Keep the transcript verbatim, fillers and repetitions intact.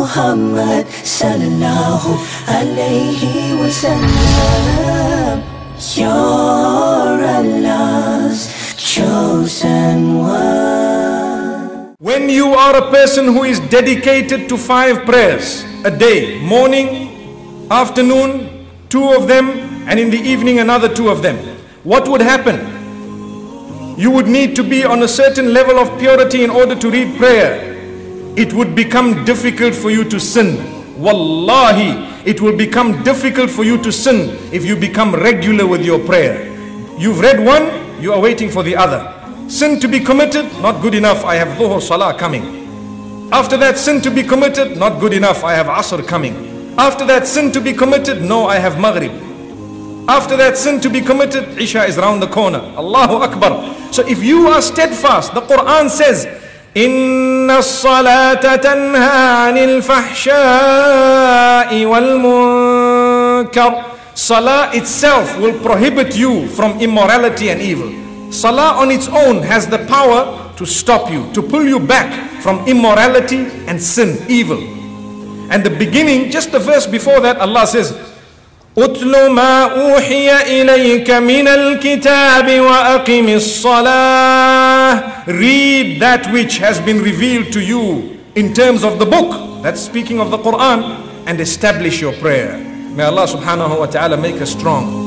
Muhammad sallallahu alayhi wa sallam. You're Allah's chosen one. When you are a person who is dedicated to five prayers a day, morning, afternoon, two of them, and in the evening another two of them, what would happen? You would need to be on a certain level of purity in order to read prayer. It would become difficult for you to sin. Wallahi, it will become difficult for you to sin if you become regular with your prayer. You've read one, you are waiting for the other. Sin to be committed, not good enough, I have dhuhr salah coming. After that, sin to be committed, not good enough, I have asr coming. After that, sin to be committed, no, I have maghrib. After that, sin to be committed, isha is round the corner. Allahu Akbar. So if you are steadfast, the Quran says, إِنَّ الصَّلَاةَ تَنْهَى عَنِ الْفَحْشَاءِ وَالْمُنكَرِ. Salah itself will prohibit you from immorality and evil. Salah on its own has the power to stop you, to pull you back from immorality and sin, evil. And the beginning, just the verse before that, Allah says, أُتْلُ مَا أُوحِيَ إِلَيْكَ مِنَ الْكِتَابِ وَأَقِمِ الصَّلَاةِ. Read that which has been revealed to you in terms of the book, that's speaking of the Quran, and establish your prayer. May Allah subhanahu wa ta'ala make us strong.